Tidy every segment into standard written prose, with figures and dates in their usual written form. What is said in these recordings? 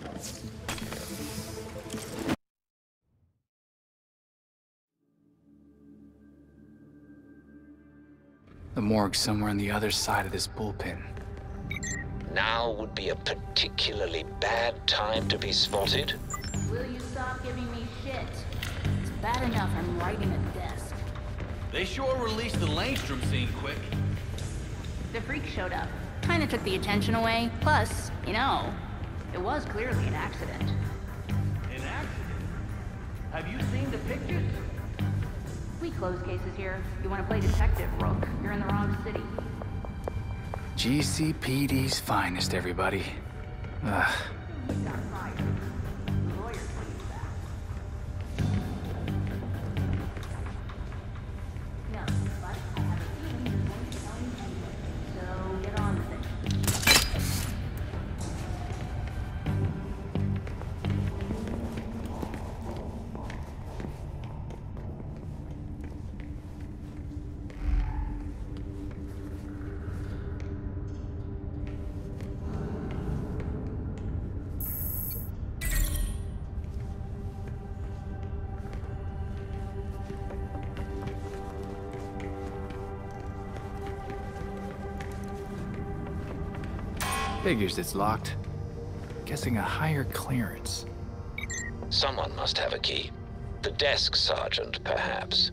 The morgue's somewhere on the other side of this bullpen. Now would be a particularly bad time to be spotted. Will you stop giving me shit? It's bad enough I'm writing a desk. They sure released the Langstrom scene quick. The freak showed up. Kinda took the attention away. Plus, you know, it was clearly an accident. An accident? Have you seen the pictures? We close cases here. You wanna play detective, Rook? You're in the wrong city. GCPD's finest, everybody. Ugh. You got fired. The lawyers want you back. No, but I have a feeling you're going to tell me anyway. So get on with it. Figures it's locked. Guessing a higher clearance. Someone must have a key. The desk sergeant, perhaps.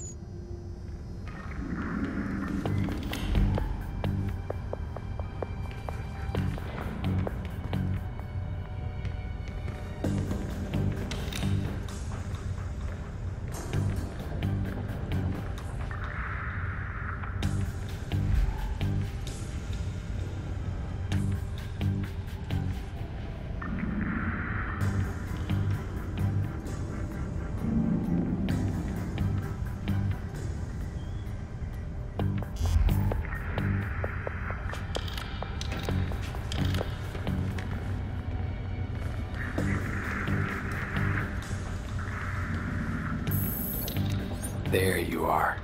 There you are.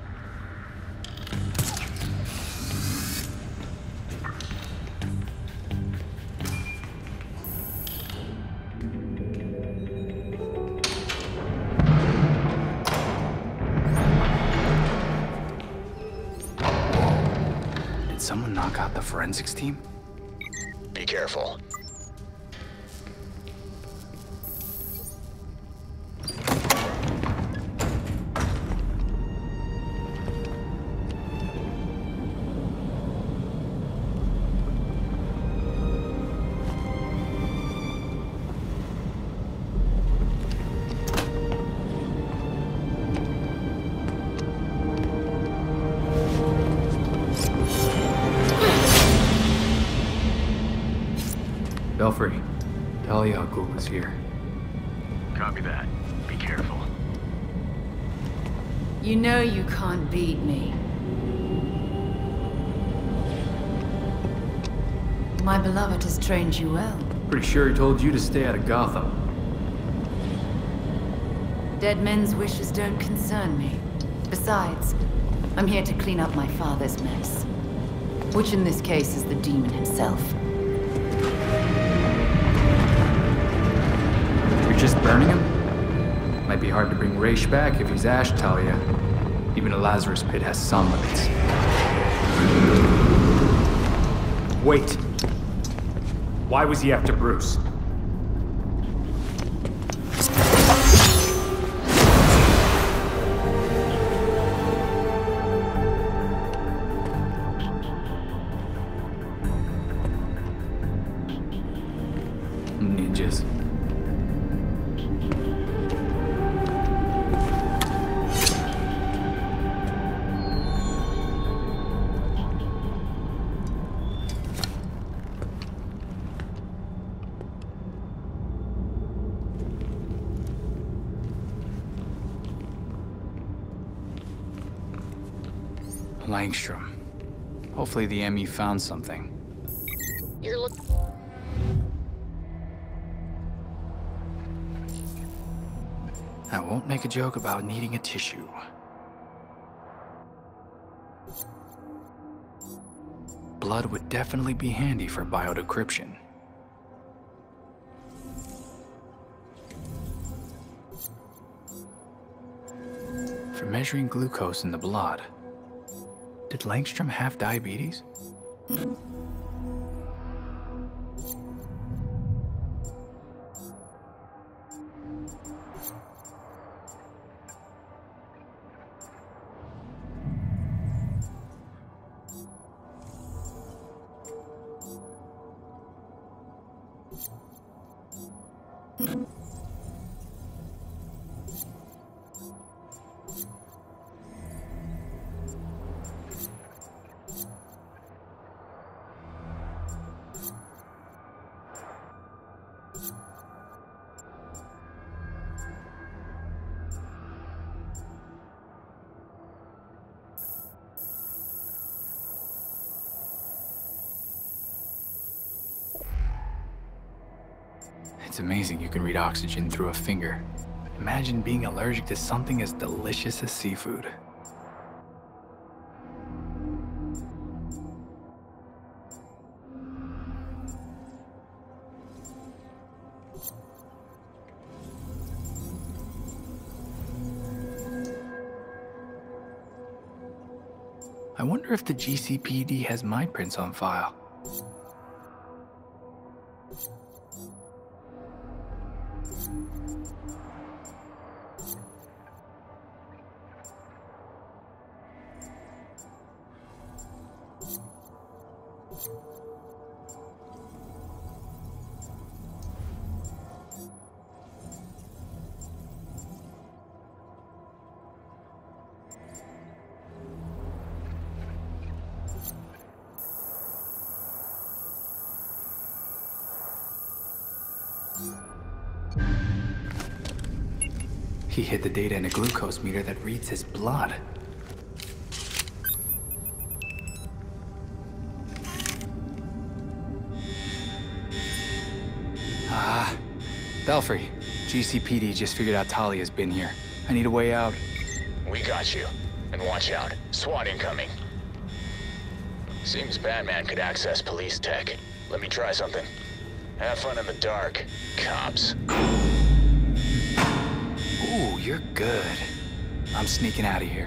Whoa. Did someone knock out the forensics team? Be careful. Belfry, Talia al Ghul is here. Copy that. Be careful. You know you can't beat me. My beloved has trained you well. Pretty sure he told you to stay out of Gotham. Dead men's wishes don't concern me. Besides, I'm here to clean up my father's mess. Which in this case is the demon himself. You're just burning him? Might be hard to bring Raish back if he's Ash, Talia. Even a Lazarus pit has some limits. Wait. Why was he after Bruce? Ninjas. Langstrom. Hopefully the ME found something. You're looking. I won't make a joke about needing a tissue. Blood would definitely be handy for biodecryption. For measuring glucose in the blood. Did Langstrom have diabetes? It's amazing you can read oxygen through a finger. Imagine being allergic to something as delicious as seafood. I wonder if the GCPD has my prints on file. He hid the data in a glucose meter that reads his blood. Belfry, GCPD just figured out Talia's been here. I need a way out. We got you. And watch out. SWAT incoming. Seems Batman could access police tech. Let me try something. Have fun in the dark, cops. Ooh, you're good. I'm sneaking out of here.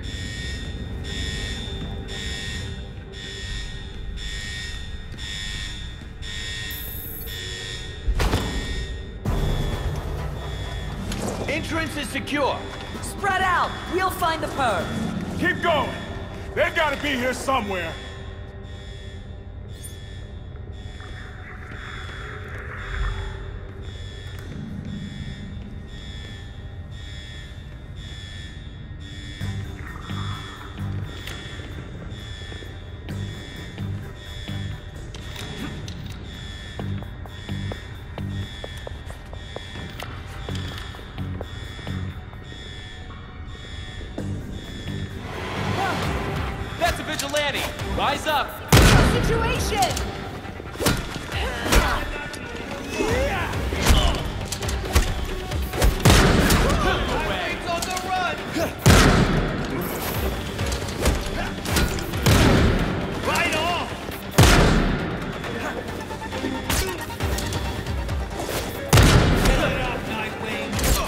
Entrance is secure. Spread out! We'll find the perp! Keep going! They gotta be here somewhere! That's a vigilante! Rise up! Situation! Wings on the run! Right off! Get it up, Nightwing!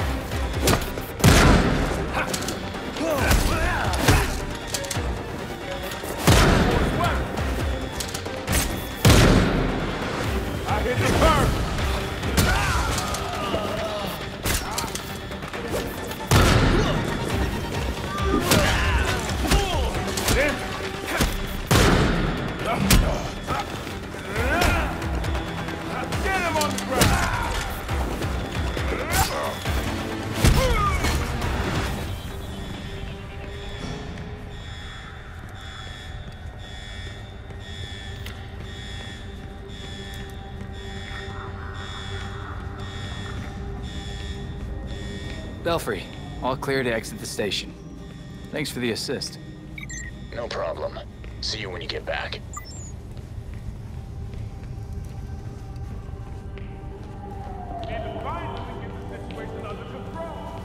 I hit the curb! Get him on the ground! Belfry, all clear to exit the station. Thanks for the assist. No problem. See you when you get back. Need to finally get the situation under control!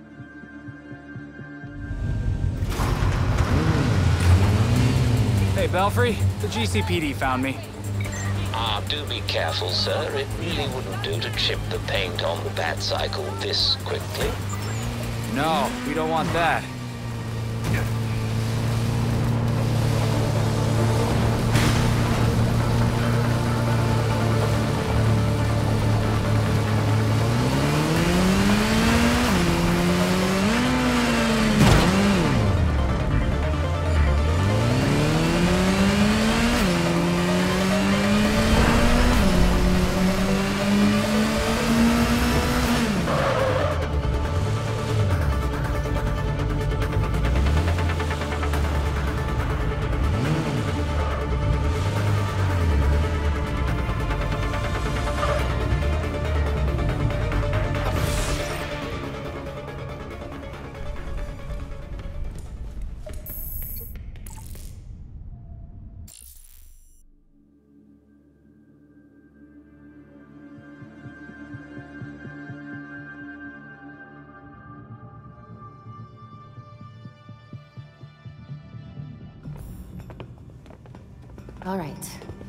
Hey, Belfry. The GCPD found me. Ah, do be careful, sir. It really wouldn't do to chip the paint on the Bat-cycle this quickly. No, we don't want that. All right.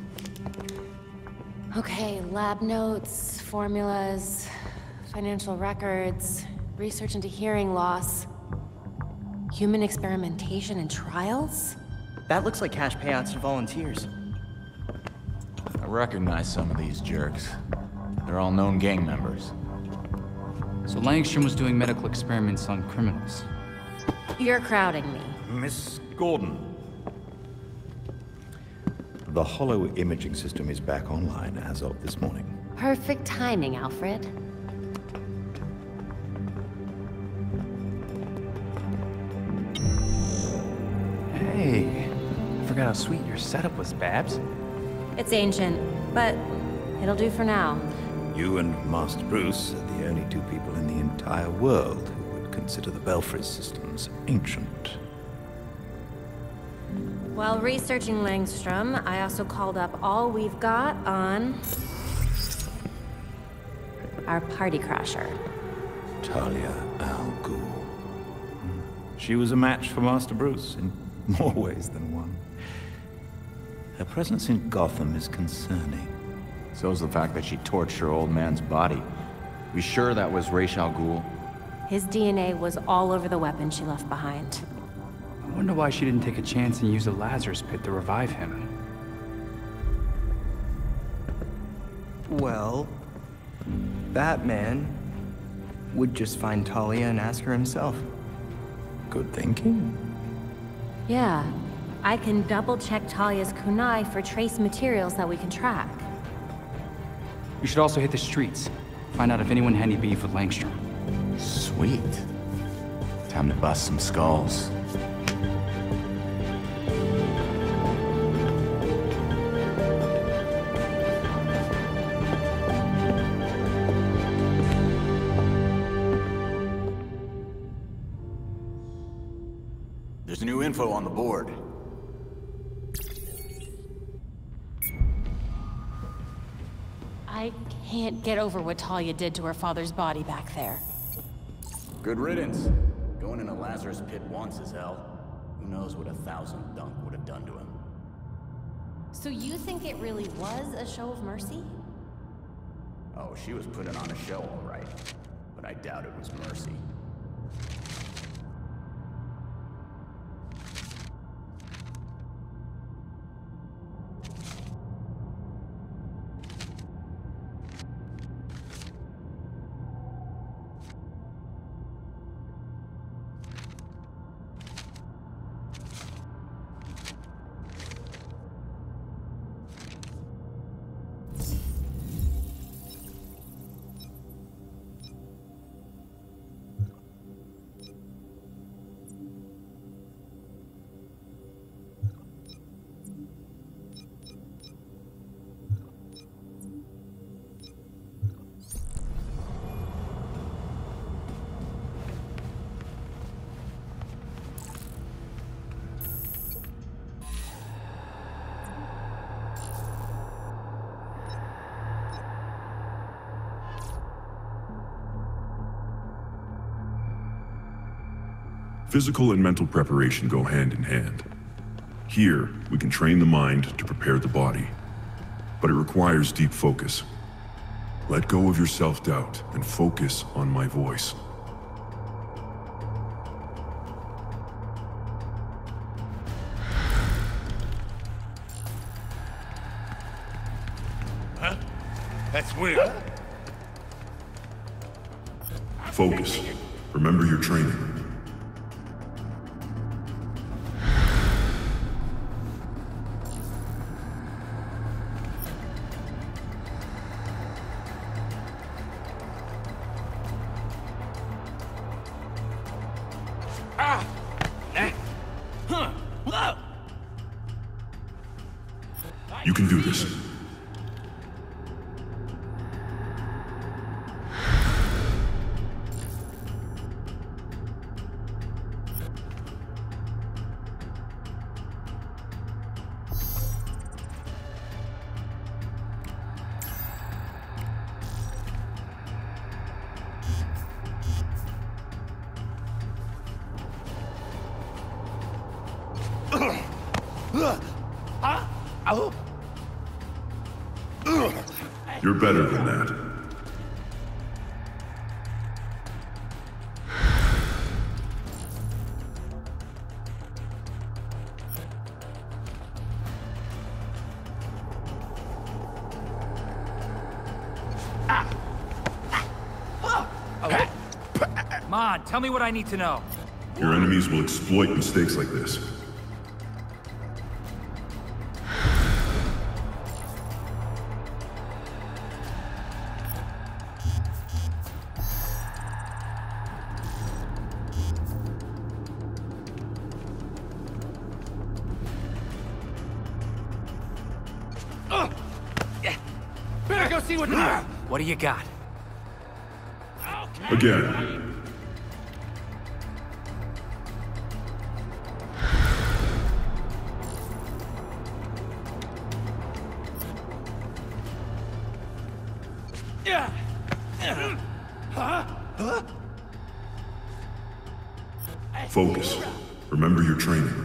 Okay, lab notes, formulas, financial records, research into hearing loss, human experimentation and trials? That looks like cash payouts to volunteers. I recognize some of these jerks. They're all known gang members. So Langstrom was doing medical experiments on criminals. You're crowding me. Miss Gordon. The hollow imaging system is back online as of this morning. Perfect timing, Alfred. Hey, I forgot how sweet your setup was, Babs. It's ancient, but it'll do for now. You and Master Bruce are the only two people in the entire world who would consider the Belfry systems ancient. While researching Langstrom, I also called up all we've got on our party crasher. Talia al Ghul. She was a match for Master Bruce in more ways than one. Her presence in Gotham is concerning. So's the fact that she torched her old man's body. We sure that was Ra's al Ghul? His DNA was all over the weapon she left behind. I wonder why she didn't take a chance and use the Lazarus Pit to revive him. Well, Batman would just find Talia and ask her himself. Good thinking. Yeah, I can double-check Talia's kunai for trace materials that we can track. We should also hit the streets. Find out if anyone had any beef with Langstrom. Sweet. Time to bust some skulls. There's new info on the board. I can't get over what Talia did to her father's body back there. Good riddance. Going in a Lazarus Pit once is hell. Who knows what 1,000 Dunk would have done to him. So you think it really was a show of mercy? Oh, she was putting on a show, all right. But I doubt it was mercy. Physical and mental preparation go hand in hand. Here, we can train the mind to prepare the body. But it requires deep focus. Let go of your self-doubt and focus on my voice. Huh? That's weird. Focus. Remember your training. You can do this. You're better than that. Come on, tell me what I need to know. Your enemies will exploit mistakes like this. Better go see what do you got? Again. Focus. Remember your training.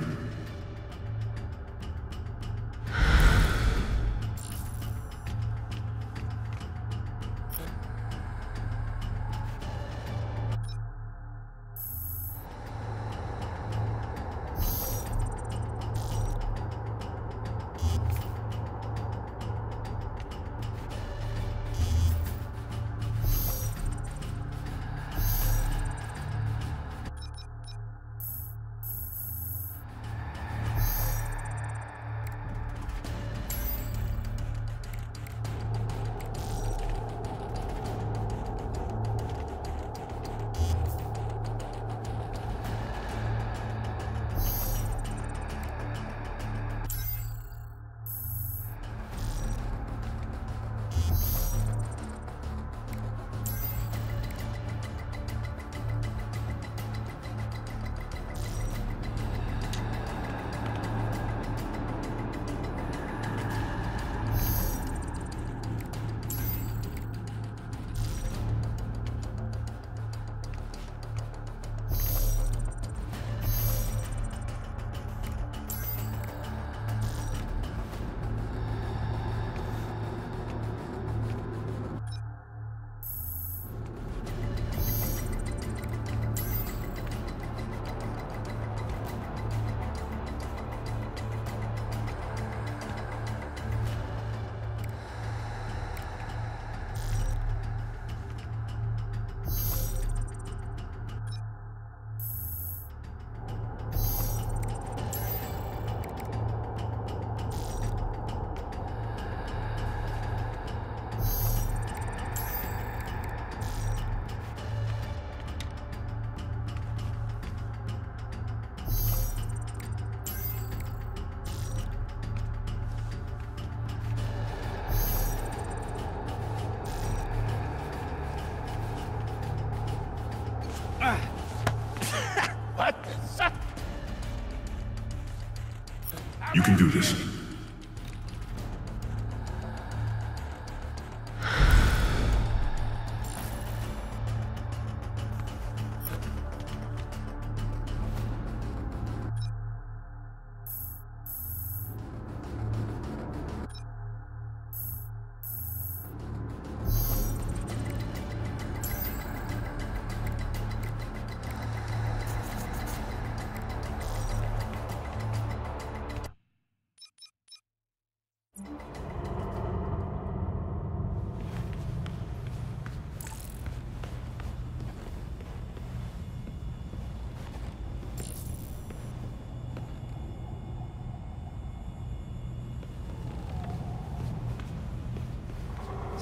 You can do this.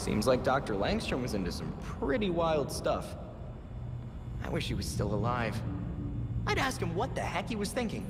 Seems like Dr. Langstrom was into some pretty wild stuff. I wish he was still alive. I'd ask him what the heck he was thinking.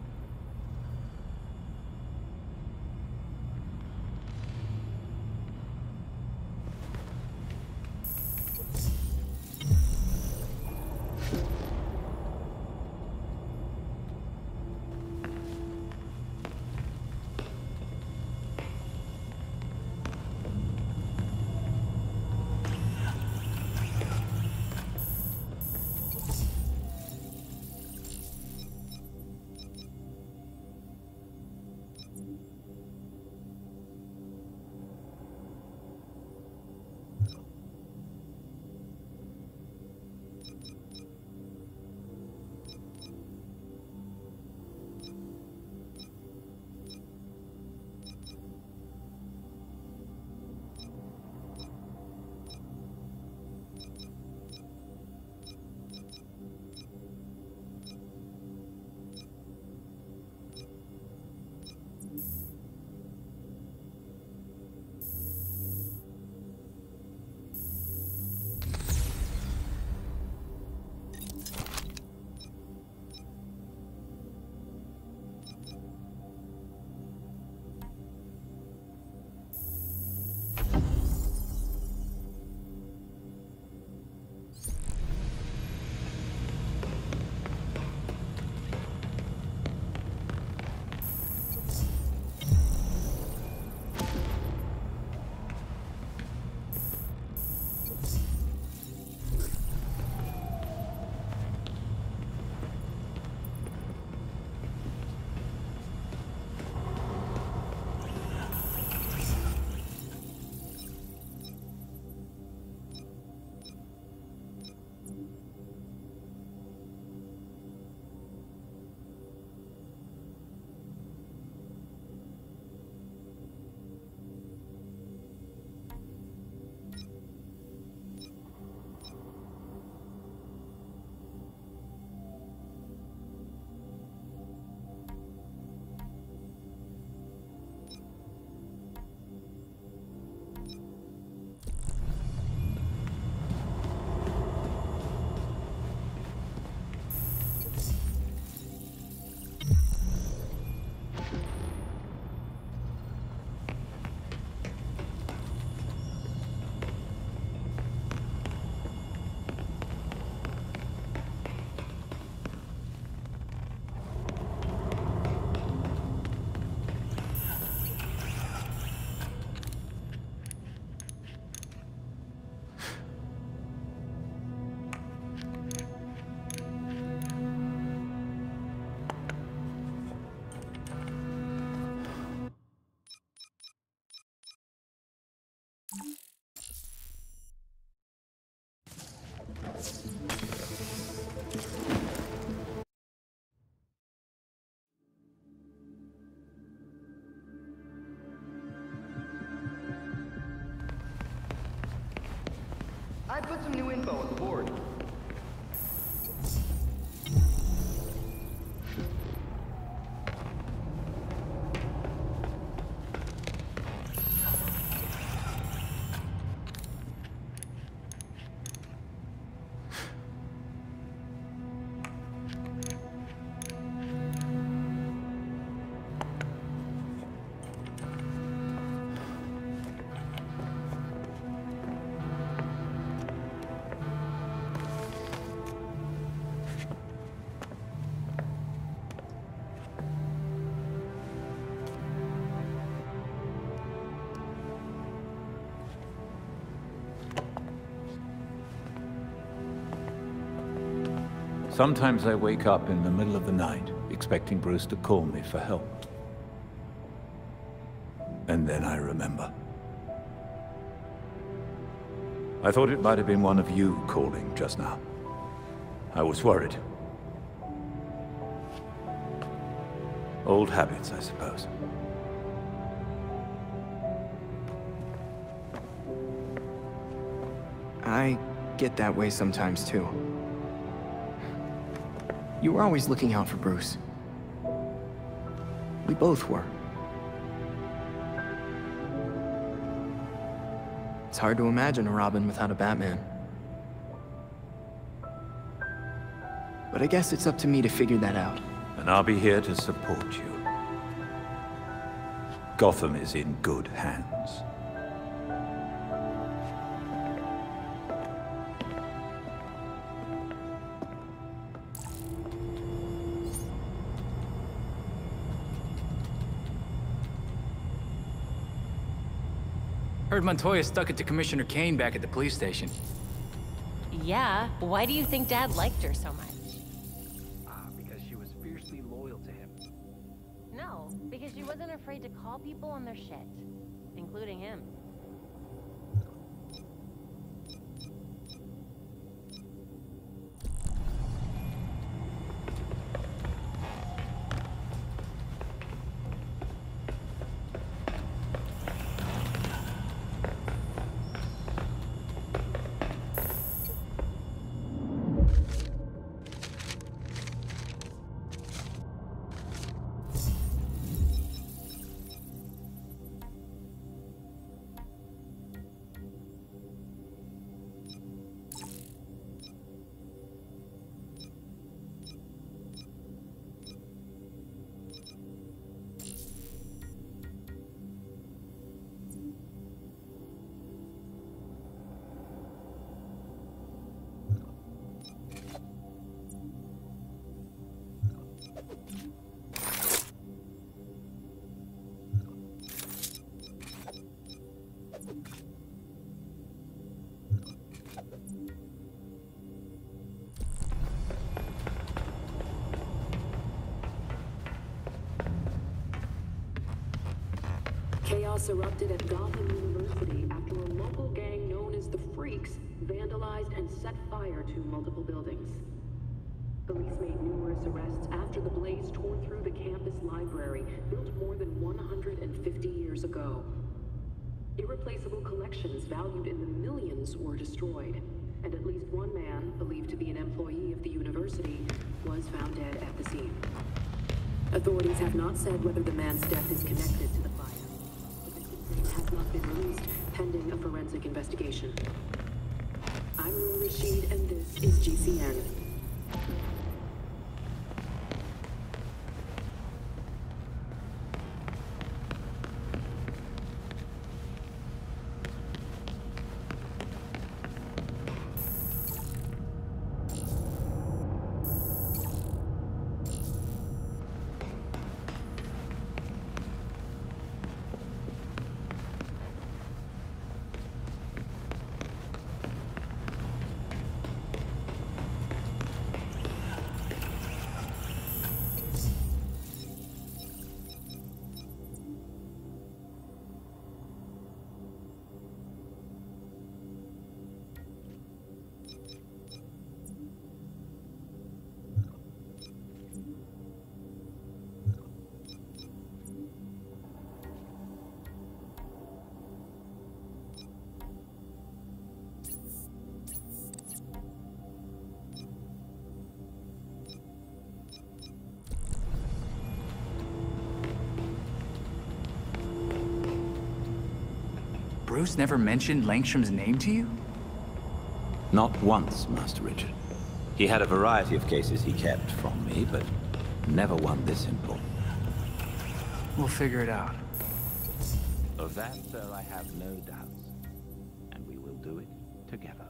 I put some new info on the board. Sometimes I wake up in the middle of the night, expecting Bruce to call me for help. And then I remember. I thought it might have been one of you calling just now. I was worried. Old habits, I suppose. I get that way sometimes, too. You were always looking out for Bruce. We both were. It's hard to imagine a Robin without a Batman. But I guess it's up to me to figure that out. And I'll be here to support you. Gotham is in good hands. Heard Montoya stuck it to Commissioner Kane back at the police station. Yeah, why do you think Dad liked her so much? Because she was fiercely loyal to him. No, because she wasn't afraid to call people on their shit, including him. Chaos erupted at Gotham University after a local gang known as the Freaks vandalized and set fire to multiple buildings. Police made numerous arrests after the blaze tore through the campus library, built more than 150 years ago. Irreplaceable collections valued in the millions were destroyed, and at least one man, believed to be an employee of the university, was found dead at the scene. Authorities have not said whether the man's death is connected to the fire. Has not been released, pending a forensic investigation. I'm Noor Rashid, and this is GCN. Bruce never mentioned Langstrom's name to you? Not once, Master Richard. He had a variety of cases he kept from me, but never one this important. We'll figure it out. Of that, sir, I have no doubts. And we will do it together.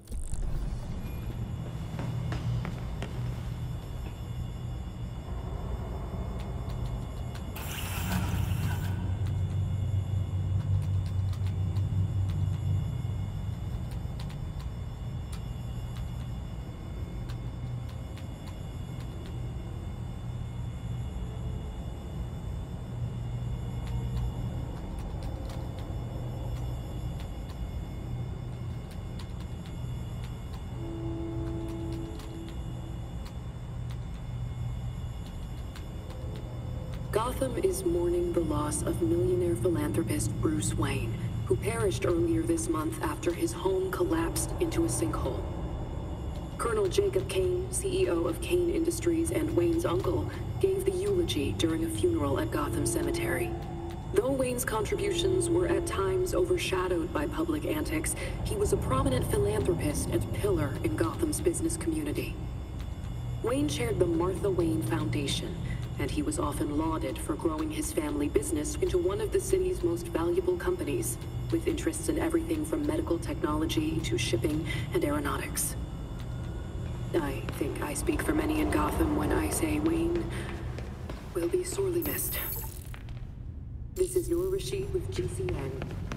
Gotham is mourning the loss of millionaire philanthropist Bruce Wayne, who perished earlier this month after his home collapsed into a sinkhole. Colonel Jacob Kane, CEO of Kane Industries and Wayne's uncle, gave the eulogy during a funeral at Gotham Cemetery. Though Wayne's contributions were at times overshadowed by public antics, he was a prominent philanthropist and pillar in Gotham's business community. Wayne chaired the Martha Wayne Foundation, and he was often lauded for growing his family business into one of the city's most valuable companies, with interests in everything from medical technology to shipping and aeronautics. I think I speak for many in Gotham when I say Wayne will be sorely missed. This is Noor Rashid with GCN.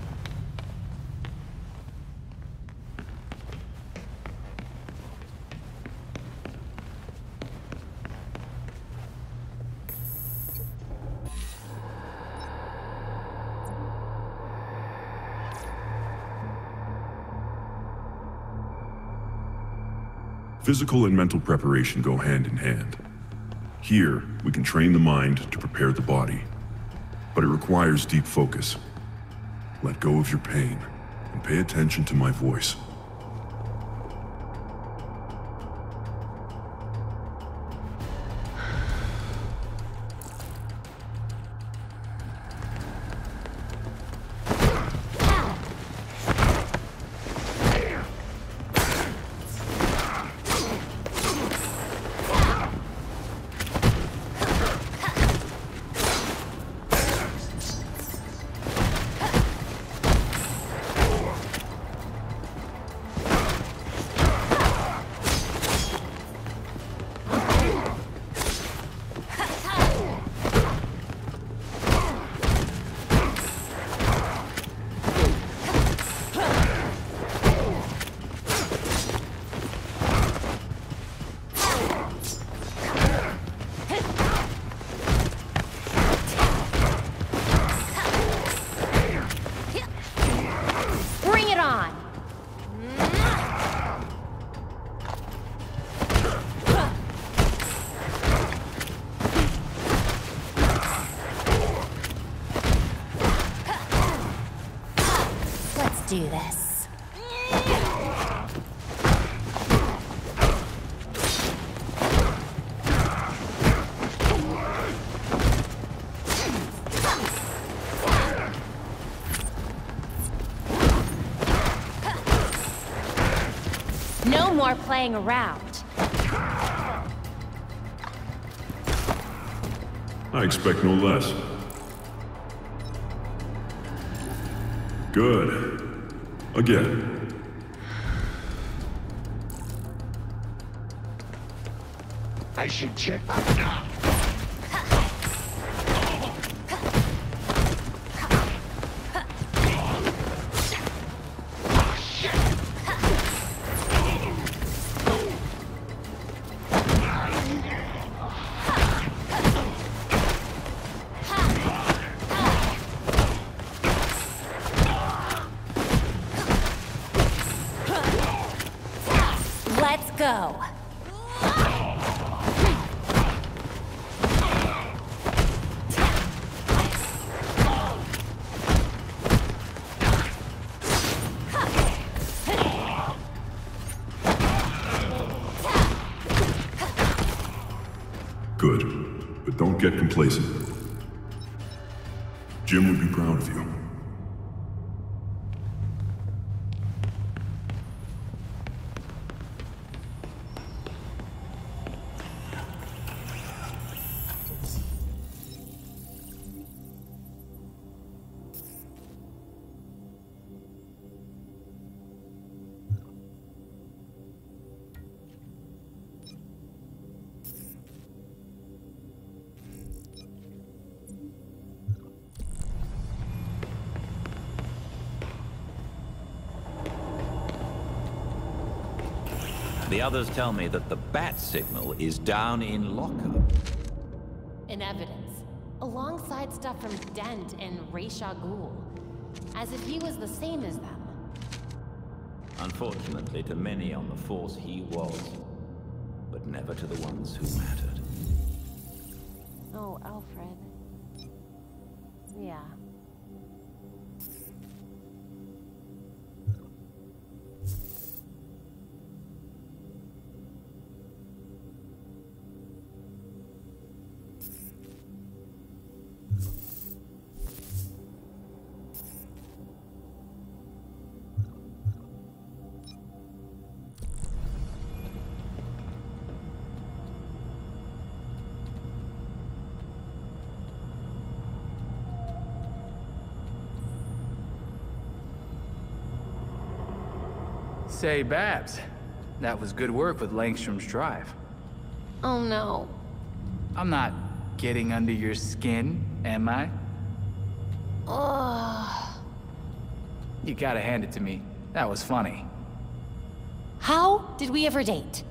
Physical and mental preparation go hand in hand. Here, we can train the mind to prepare the body, but it requires deep focus. Let go of your pain and pay attention to my voice. Do this. No more playing around. I expect no less. Good. Again. I should check. Let's go. Good, but don't get complacent. Jim would be proud of you. The others tell me that the bat signal is down in lockup. In evidence, alongside stuff from Dent and Ra's al Ghul, as if he was the same as them. Unfortunately, to many on the Force he was, but never to the ones who mattered. Oh, Alfred. Yeah. say, Babs, that was good work with Langstrom's drive. Oh no. I'm not getting under your skin, am I? Ugh. You gotta hand it to me. That was funny. How did we ever date?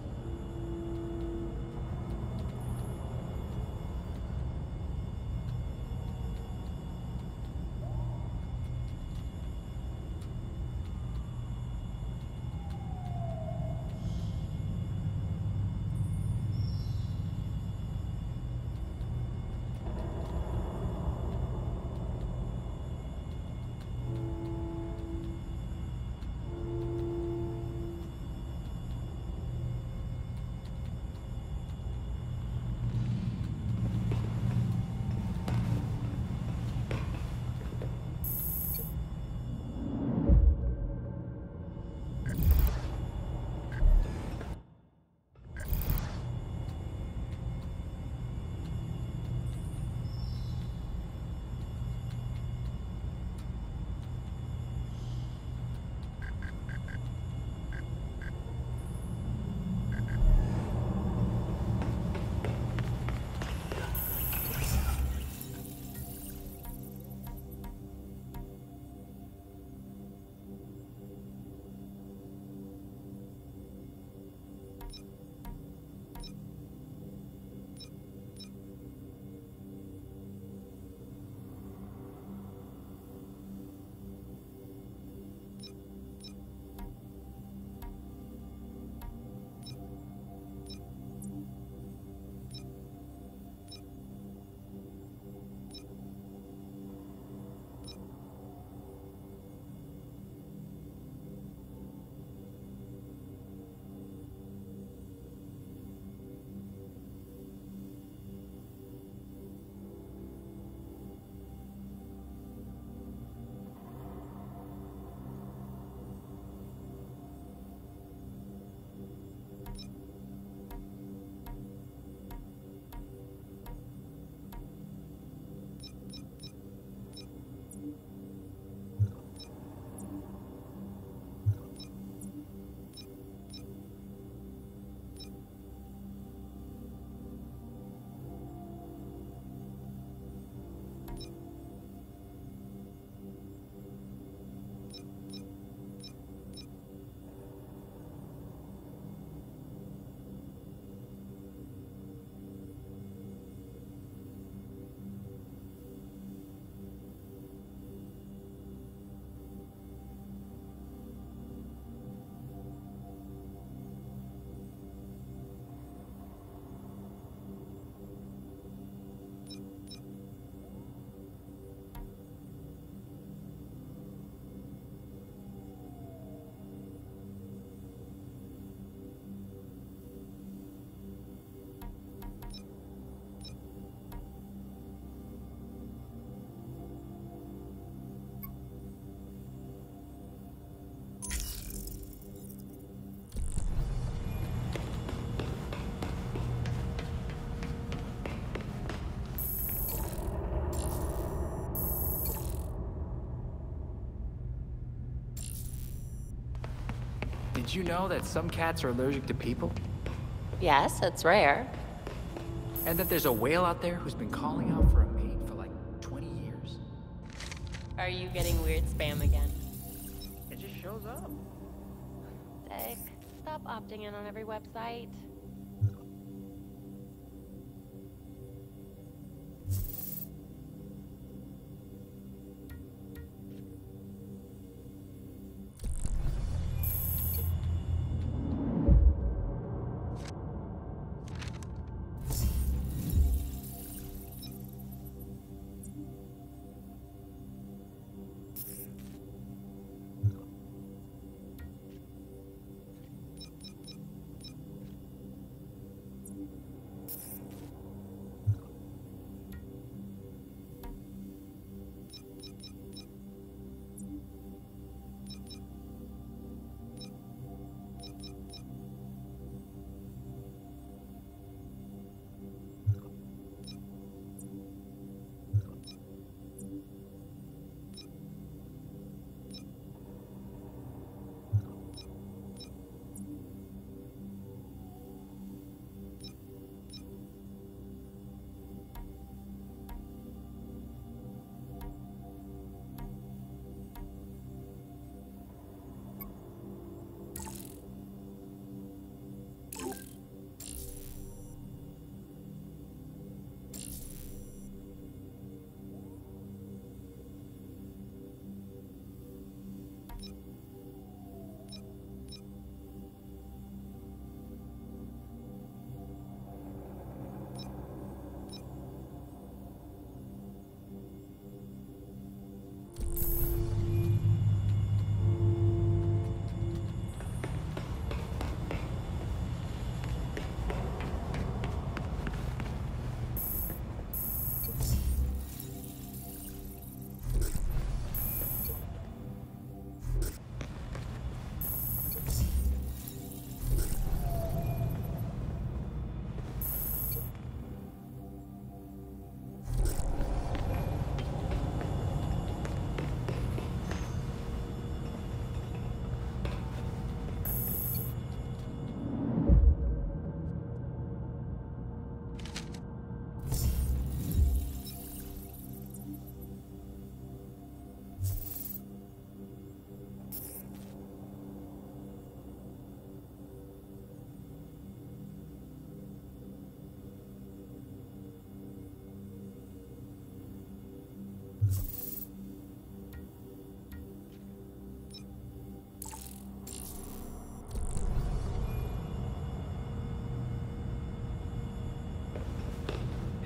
Did you know that some cats are allergic to people? Yes, it's rare. And that there's a whale out there who's been calling out for a mate for like 20 years? Are you getting weird spam again? It just shows up. Dick, stop opting in on every website.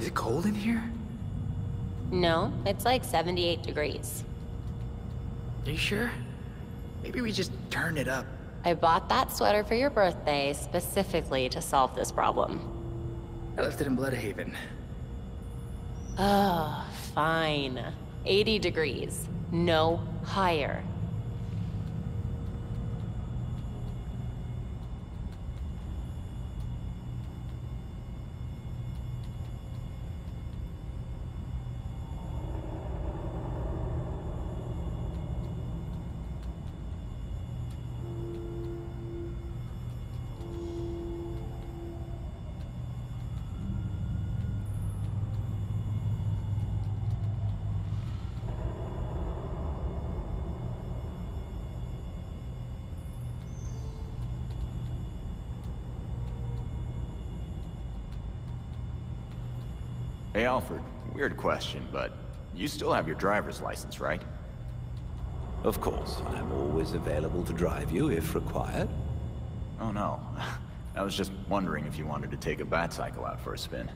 Is it cold in here? No, it's like 78 degrees. Are you sure? Maybe we just turn it up. I bought that sweater for your birthday specifically to solve this problem. I left it in Bloodhaven. Oh, fine. 80 degrees. No higher. Hey, Alfred. Weird question, but you still have your driver's license, right? Of course, I'm always available to drive you if required. Oh, no. I was just wondering if you wanted to take a Batcycle out for a spin.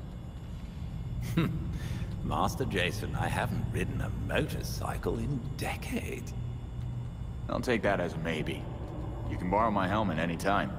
Master Jason, I haven't ridden a motorcycle in decades. I'll take that as a maybe. You can borrow my helmet anytime.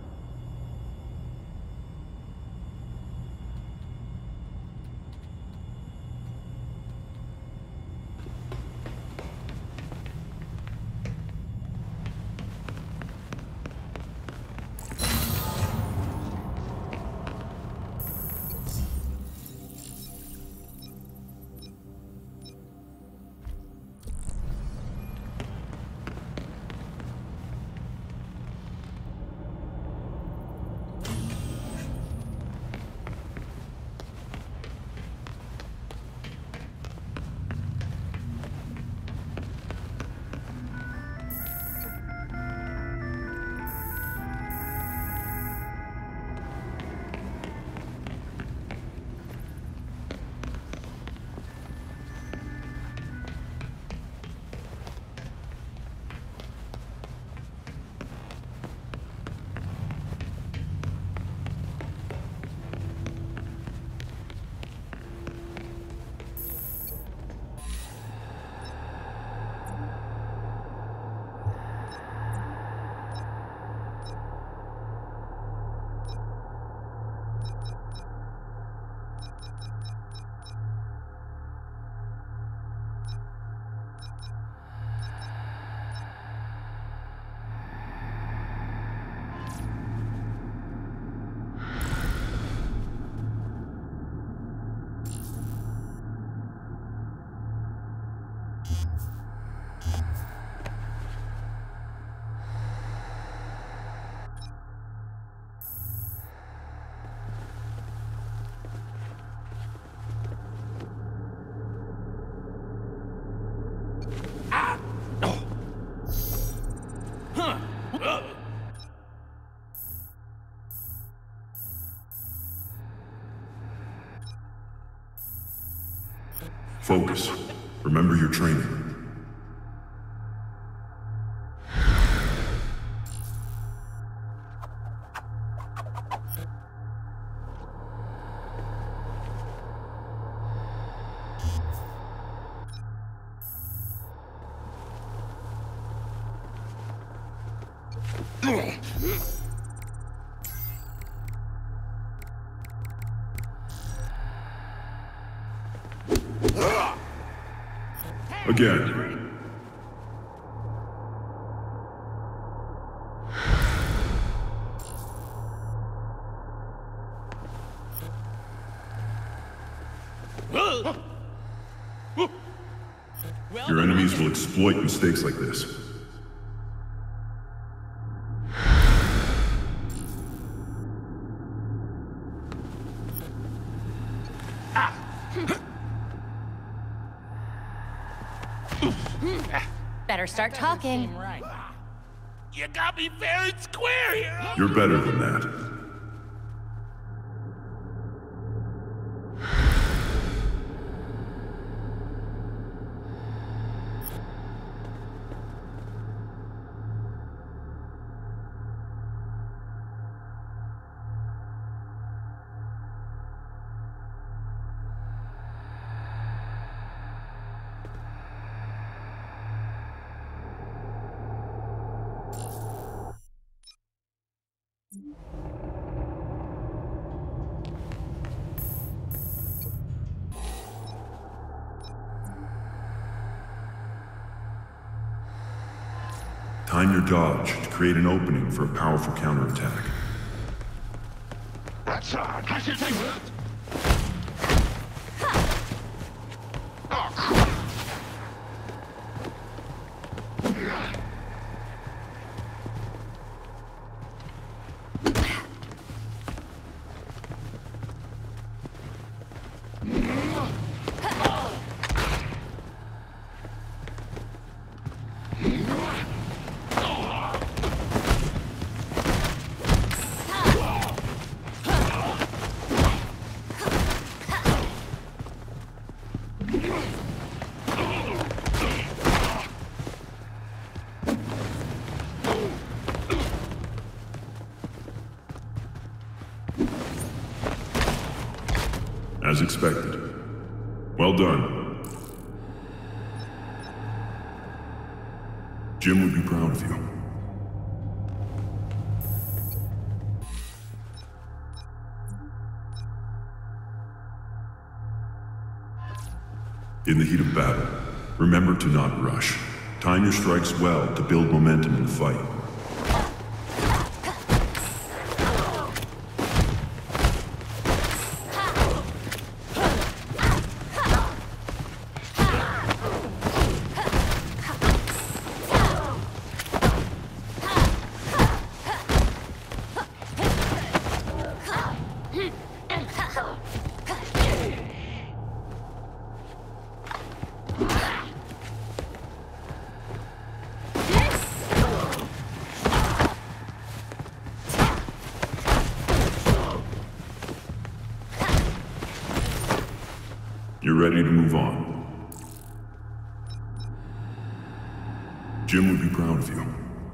Focus. Remember your training. Again. Your enemies will exploit mistakes like this. Better start talking. You got me fair and square here. You're better than that. Time your dodge to create an opening for a powerful counterattack. That's hard. I should take that. As expected. Well done. Jim would be proud of you. In the heat of battle, remember to not rush. Time your strikes well to build momentum in the fight. You're ready to move on. Jim would be proud of you.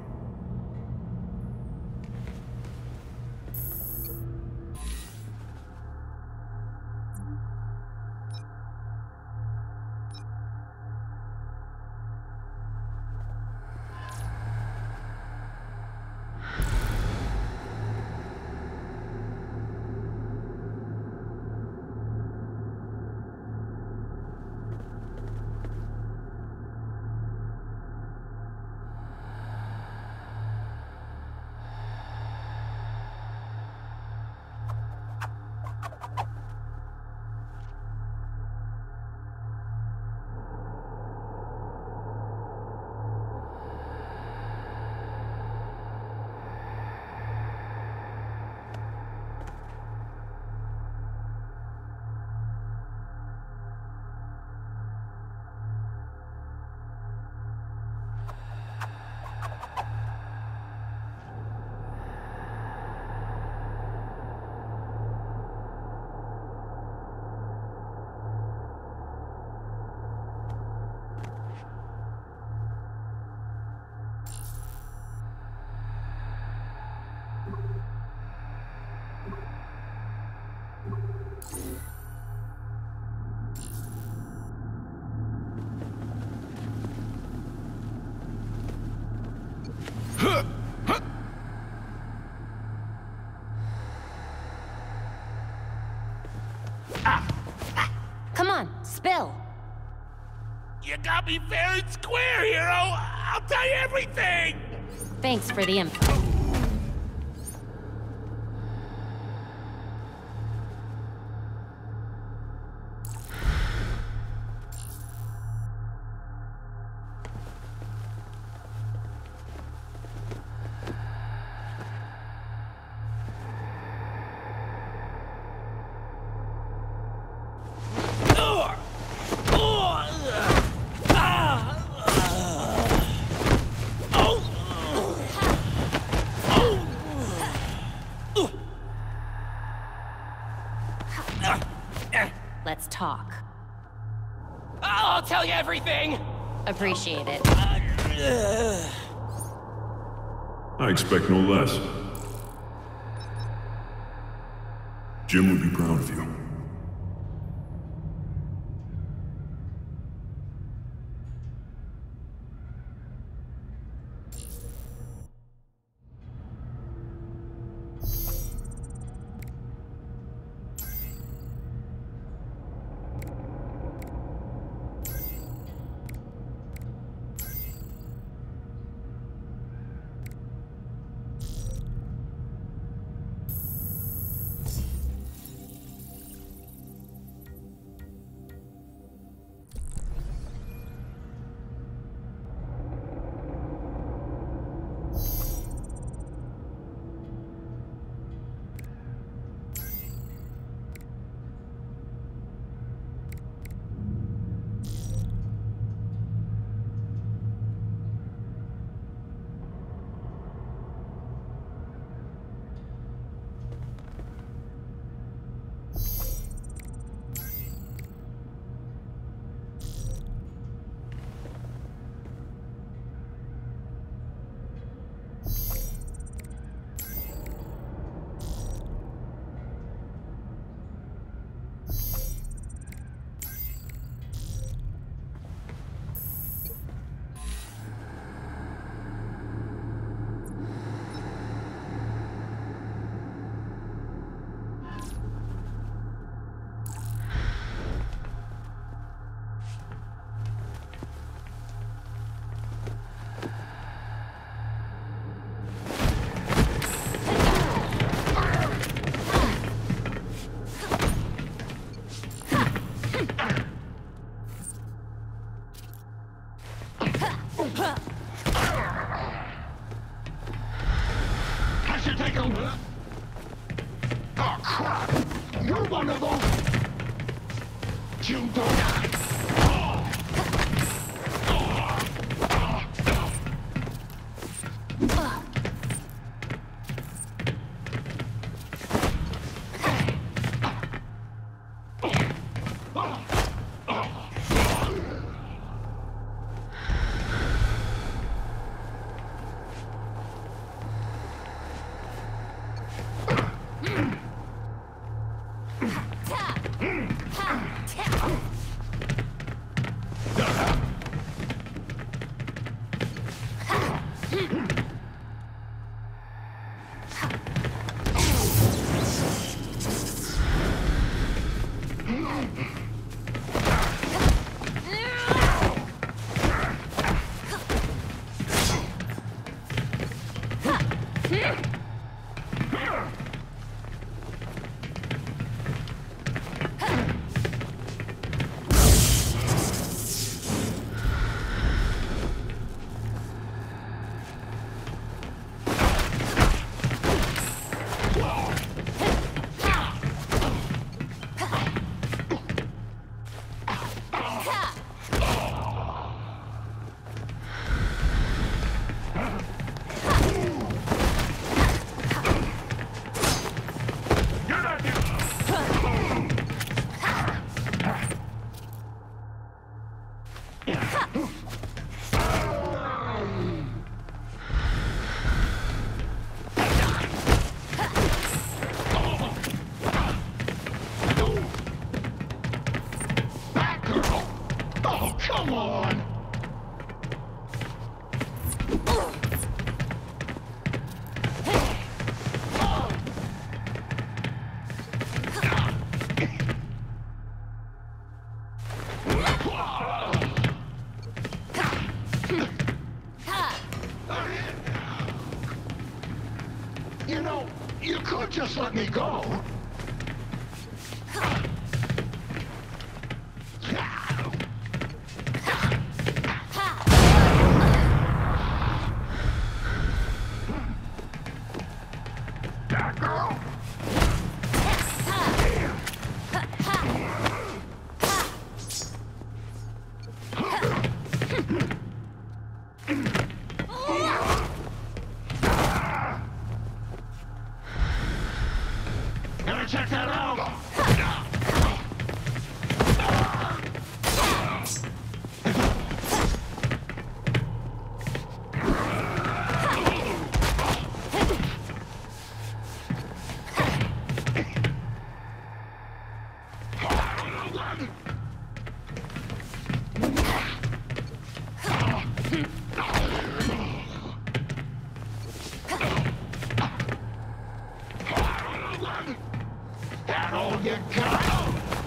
Come on, spill. You got me fair and square, hero! I'll tell you everything! Thanks for the info. Let's talk. I'll tell you everything! Appreciate it. I expect no less. Jim would be proud of you. you don't. Come on! You know, you could just let me go. Check that out! That all you got?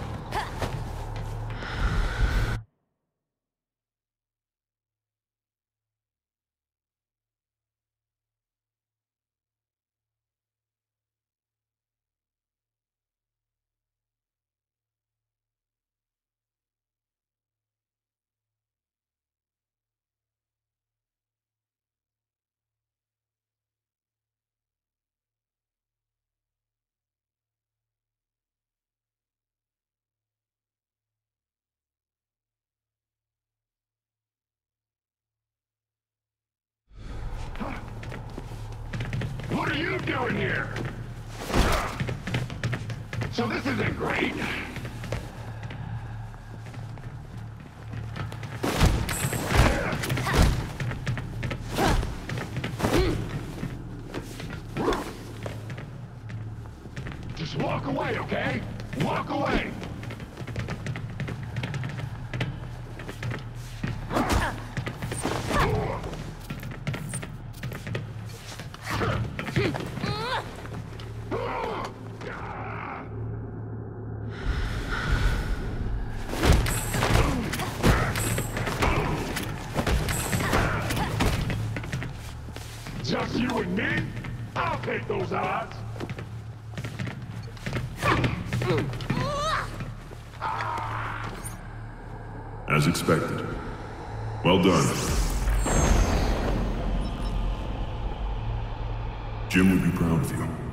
What are you doing here? So this isn't great. Just walk away, okay? Walk away! Just you and me? I'll take those odds. As expected. Well done. Jim would be proud of you.